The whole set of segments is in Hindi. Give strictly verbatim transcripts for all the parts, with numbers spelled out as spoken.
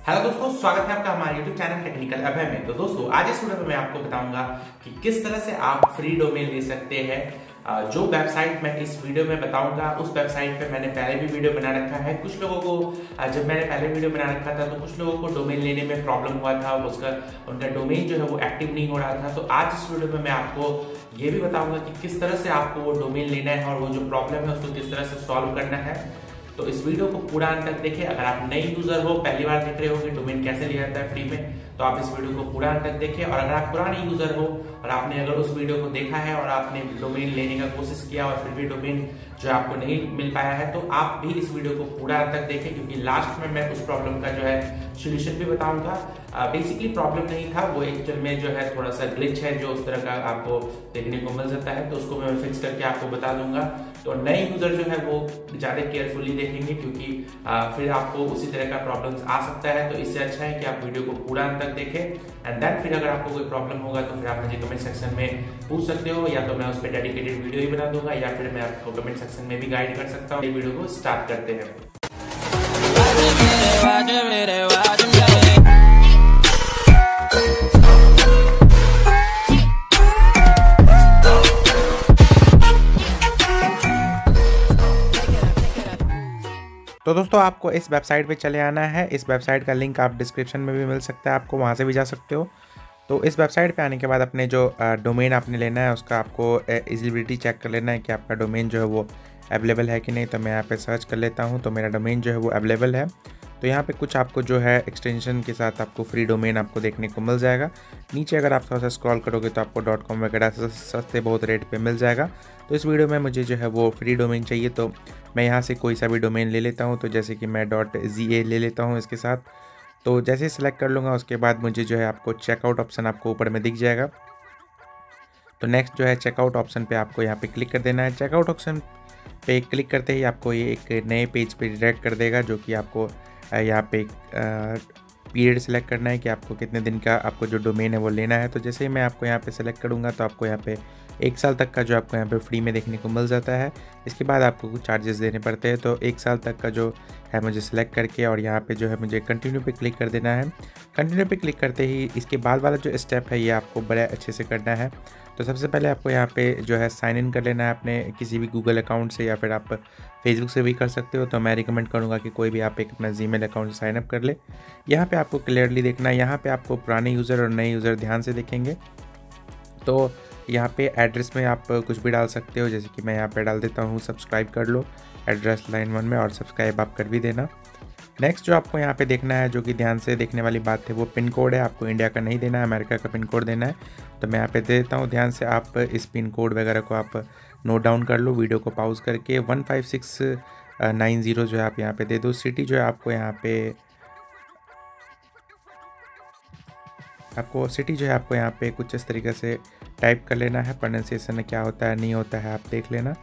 हेलो दोस्तों, स्वागत है आपका हमारे YouTube चैनल टेक्निकल अभय में। तो दोस्तों, आज इस वीडियो में मैं आपको बताऊंगा कि किस तरह से आप फ्री डोमेन ले सकते हैं। जो वेबसाइट मैं इस वीडियो में बताऊंगा उस वेबसाइट पे मैंने पहले भी वीडियो बना रखा है। कुछ लोगों को जब मैंने पहले वीडियो बना रखा था तो कुछ लोगों को डोमेन लेने में प्रॉब्लम हुआ था, उसका उनका डोमेन जो है वो एक्टिव नहीं हो रहा था। तो आज इस वीडियो में मैं आपको ये भी बताऊंगा कि किस तरह से आपको वो डोमेन लेना है और वो जो प्रॉब्लम है उसको किस तरह से सॉल्व करना है। तो इस वीडियो को पूरा अंत तक देखिए। अगर आप नई यूजर हो, पहली बार देख रहे हो कि डोमेन कैसे लिया जाता है फ्री में, तो आप इस वीडियो को पूरा अंत तक देखिए। और अगर आप पुराने यूजर हो और आपने अगर उस वीडियो को देखा है और आपने डोमेन लेने का कोशिश किया और फिर भी डोमेन जो आपको नहीं मिल पाया है, तो आप भी इस वीडियो को पूरा अंत तक देखें, क्योंकि लास्ट में मैं उस प्रॉब्लम का जो है सोल्यूशन भी बताऊंगा। बेसिकली प्रॉब्लम नहीं था, वो एक्चुअल में जो है थोड़ा सा ग्लिच है जो उस तरह का आपको देखने को मिल जाता है, तो उसको मैं फिक्स करके आपको बता दूंगा। तो नए यूजर जो है वो ज्यादा केयरफुली देखेंगे, क्योंकि आ, फिर आपको उसी तरह का प्रॉब्लम्स आ सकता है। तो इससे अच्छा है कि आप वीडियो को पूरा अंत तक देखें एंड देन फिर अगर आपको कोई प्रॉब्लम होगा तो फिर आप मुझे कमेंट सेक्शन में पूछ सकते हो, या तो मैं उस पर डेडिकेटेड वीडियो ही बना दूंगा, या फिर मैं आपको कमेंट सेक्शन में भी गाइड कर सकता हूँ। ये वीडियो को स्टार्ट करते हैं। तो दोस्तों, आपको इस वेबसाइट पे चले आना है। इस वेबसाइट का लिंक आप डिस्क्रिप्शन में भी मिल सकता है, आपको वहाँ से भी जा सकते हो। तो इस वेबसाइट पे आने के बाद अपने जो डोमेन आपने लेना है उसका आपको एलिजिबिलिटी चेक कर लेना है कि आपका डोमेन जो है वो अवेलेबल है कि नहीं। तो मैं यहाँ पे सर्च कर लेता हूँ, तो मेरा डोमेन जो है वो अवेलेबल है। तो यहाँ पे कुछ आपको जो है एक्सटेंशन के साथ आपको फ्री डोमेन आपको देखने को मिल जाएगा। नीचे अगर आप थोड़ा सा स्क्रॉल करोगे तो आपको डॉट कॉम वगैरह सस्ते बहुत रेट पे मिल जाएगा। तो इस वीडियो में मुझे जो है वो फ्री डोमेन चाहिए, तो मैं यहाँ से कोई सा भी डोमेन ले लेता हूँ। तो जैसे कि मैं डॉट जी ए ले लेता हूँ इसके साथ। तो जैसे ही सिलेक्ट कर लूँगा उसके बाद मुझे जो है आपको चेकआउट ऑप्शन आपको ऊपर में दिख जाएगा। तो नेक्स्ट जो है चेकआउट ऑप्शन पे आपको यहाँ पे क्लिक कर देना है। चेकआउट ऑप्शन पे क्लिक करते ही आपको ये एक नए पेज पे डायरेक्ट कर देगा, जो कि आपको यहाँ पे पीरियड सेलेक्ट करना है कि आपको कितने दिन का आपको जो डोमेन है वो लेना है। तो जैसे ही मैं आपको यहाँ पे सेलेक्ट करूँगा तो आपको यहाँ पे एक साल तक का जो आपको यहाँ पे फ्री में देखने को मिल जाता है। इसके बाद आपको कुछ चार्जेस देने पड़ते हैं। तो एक साल तक का जो है मुझे सेलेक्ट करके और यहाँ पे जो है मुझे कंटिन्यू पे क्लिक कर देना है। कंटिन्यू पे क्लिक करते ही इसके बाद वाला जो स्टेप है ये आपको बड़े अच्छे से करना है। तो सबसे पहले आपको यहाँ पे जो है साइन इन कर लेना है अपने किसी भी गूगल अकाउंट से, या फिर आप फेसबुक से भी कर सकते हो। तो मैं रिकमेंड करूँगा कि कोई भी आप एक अपना जीमेल अकाउंट से साइन अप कर ले। यहाँ पे आपको क्लियरली देखना है, यहाँ पे आपको पुराने यूज़र और नए यूज़र ध्यान से देखेंगे। तो यहाँ पे एड्रेस में आप कुछ भी डाल सकते हो, जैसे कि मैं यहाँ पे डाल देता हूँ सब्सक्राइब कर लो एड्रेस लाइन वन में, और सब्सक्राइब आप कर भी देना। नेक्स्ट जो आपको यहाँ पे देखना है, जो कि ध्यान से देखने वाली बात है, वो पिन कोड है। आपको इंडिया का नहीं देना है, अमेरिका का पिन कोड देना है। तो मैं यहाँ पे दे देता हूँ। ध्यान से आप इस पिन कोड वगैरह को आप नोट डाउन कर लो, वीडियो को पॉज करके। One five six nine zero जो है आप यहाँ पे दे दो। सिटी जो है आपको यहाँ पे आपको सिटी जो है आपको यहाँ पे कुछ इस तरीके से टाइप कर लेना है। प्रोनाउंसिएशन में क्या होता है नहीं होता है आप देख लेना।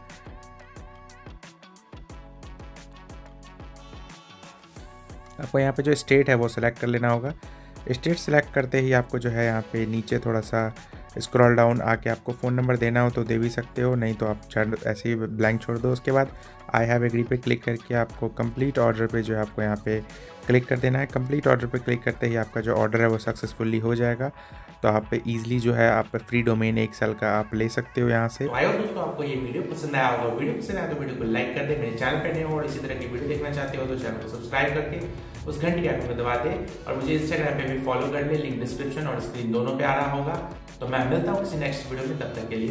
आपको यहाँ पे जो स्टेट है वो सिलेक्ट कर लेना होगा। स्टेट सिलेक्ट करते ही आपको जो है यहाँ पे नीचे थोड़ा सा स्क्रॉल डाउन आके आपको फ़ोन नंबर देना हो तो दे भी सकते हो, नहीं तो आप ऐसे ही ब्लैंक छोड़ दो। उसके बाद आई हैव एग्री पे क्लिक करके आपको कंप्लीट ऑर्डर पे जो है आपको यहाँ पे क्लिक कर देना है। कंप्लीट ऑर्डर पे क्लिक करते ही आपका जो ऑर्डर है वो सक्सेसफुली हो जाएगा। तो आप इजीली जो है आप फ्री डोमेन एक साल का आप ले सकते हो यहाँ से। आई होप दोस्तों आपको ये वीडियो पसंद आया होगा। वीडियो पसंद आया तो वीडियो को लाइक कर दे। मेरे चैनल पे नए हो और इसी तरह की वीडियो देखना चाहते हो तो चैनल को सब्सक्राइब करके उस घंटी के आइकन को दबा दे, और मुझे इंस्टाग्राम पे भी फॉलो कर ले, लिंक डिस्क्रिप्शन और स्क्रीन दोनों पे आ रहा होगा। तो मैं मिलता हूँ किसी नेक्स्ट वीडियो में, तब तक के लिए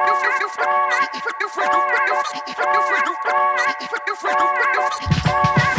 बाय।